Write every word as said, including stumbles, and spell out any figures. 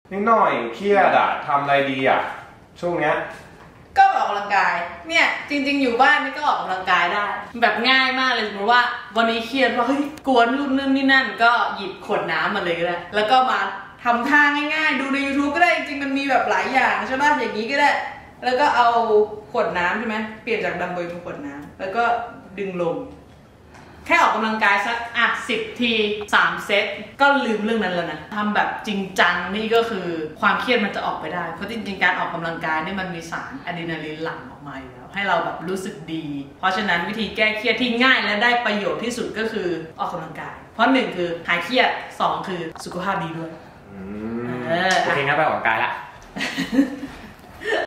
นิดหน่อยเครียดอะทำอะไรดีอะช่วงเนี้ยก็ออกกำลังกายเนี่ยจริงๆอยู่บ้านนี่ก็ออกกำลังกายได้แบบง่ายมากเลยสมมติว่าวันนี้เครียดว่าเฮ้ยกวนนู่นนี่นี่นั่นก็หยิบขวดน้ำมาเลยก็ได้แล้วก็มาทำท่าง่ายๆดูใน ยูทูบ ก็ได้จริงๆมันมีแบบหลายอย่างใช่ไหมอย่างนี้ก็ได้แล้วก็เอาขวดน้ำใช่ไหมเปลี่ยนจากดัมเบลเป็นขวดน้ำแล้วก็ดึงลงแค่ออกกำลังกายสักอ่ะสิบทีสามเซตก็ลืมเรื่องนั้นแล้วนะทำแบบจริงจังนี่ก็คือความเครียดมันจะออกไปได้เพราะจริงๆการออกกำลังกายนี่มันมีสารอะดรีนาลีนหลั่งออกมาอยู่แล้วให้เราแบบรู้สึกดีเพราะฉะนั้นวิธีแก้เครียดที่ง่ายและได้ประโยชน์ที่สุดก็คือออกกำลังกายเพราะหนึ่งคือหายเครียดสองคือสุขภาพดีด้วยโอเคงั้นไปออกกำลังกายละ